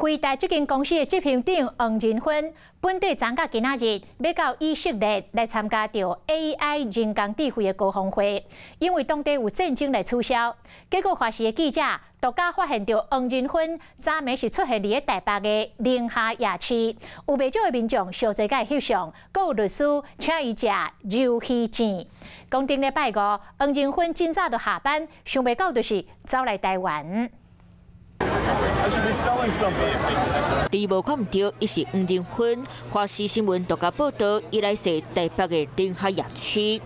辉达这间公司的执行长黄仁勋，本地昨到今仔日要到以色列来参加到 AI 人工智慧的高峰会，因为当地有战争来取消。结果发现的记者独家发现到黄仁勋昨暝是出现伫台北的宁夏夜市，有不少的民众小侪甲翕相，阁有律师请伊食鱿鱼煎。讲顶礼拜五，黄仁勋真早就下班，想袂到就是走来台湾。 你无看唔到，伊是黄仁勋。华视新闻独家报道，伊来自台北的宁夏夜市。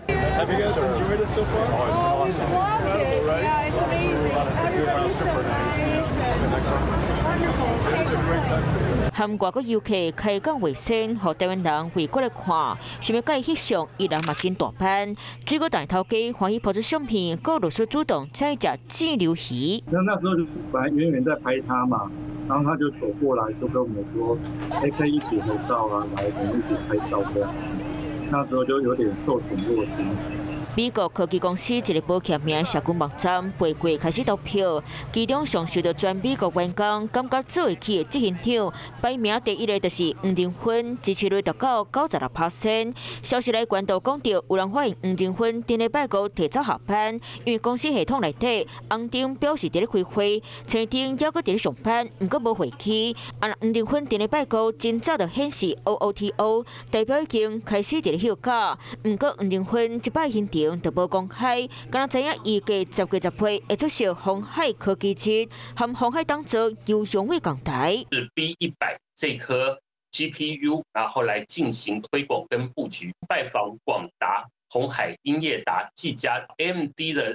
韩国个游客开讲卫生，互台湾人围过来看，想要甲伊翕相，伊人嘛真大班。水果大头家欢喜拍出相片，个律师主动请伊食煎鱿鱼。 那时候就本来远远在拍他嘛，然后他就走过来，就跟我们说：“可以一起合照啊，来我们一起拍照这样。”那时候就有点受宠若惊。 美国科技公司一个保险名社群网站背过开始投票，其中上受到全美国员工感觉做会起的执行长，排名第一个就是黄仁勋，支持率达到96%。消息来源就讲到，有人发现黄仁勋顶礼拜五提早下班，因为公司系统内底红顶表示伫咧开会，青顶还阁伫咧上班，毋过无回去。黄仁勋顶礼拜五真早就显示 OOTO， 代表已经开始伫咧休假。毋过黄仁勋即摆现场 就无公开，敢若知影伊个10月10日会出席鸿海科技日，和鸿海当作有荣誉讲台。 是 B100这颗 GPU， 然后来进行推广跟布局，拜访广达、鸿海、英业达、技嘉、AMD 的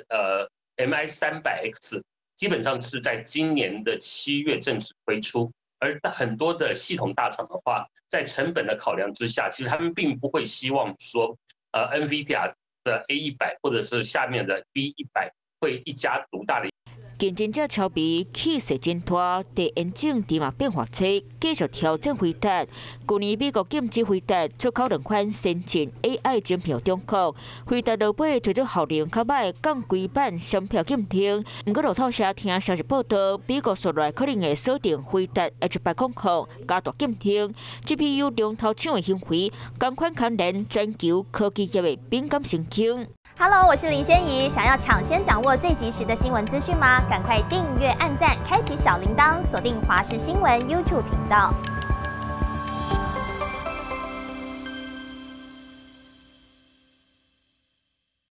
MI300X， 基本上是在今年的7月正式推出。而很多的系统大厂的话，在成本的考量之下，其实他们并不会希望说，NVIDIA 的 A100或者是下面的 B100会一家独大的。 竞争者超微气势真大，地缘政治嘛变化多，继续挑战辉达。去年美国禁止辉达出口2款先进 AI 晶片中国，辉达落尾推出效能较歹降规版商票禁令。不过路透社听消息报道，美国说来可能会锁定辉达 H800加大禁令 ，GPU 龙头抢的行为，同款牵连全球科技业的敏感神经。 Hello， 我是林仙怡。想要抢先掌握最及时的新闻资讯吗？赶快订阅、按赞、开启小铃铛，锁定华视新闻 YouTube 频道。